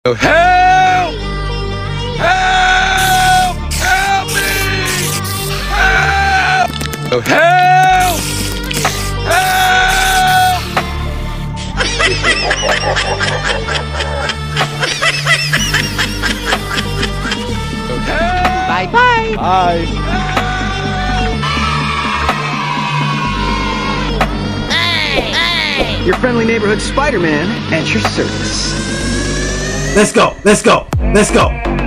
Oh, help! Help! Help me! Help! Oh, help! Help! Oh, help! Bye-bye. Bye. Your friendly neighborhood Spider-Man at your service. Let's go. Let's go. Let's go.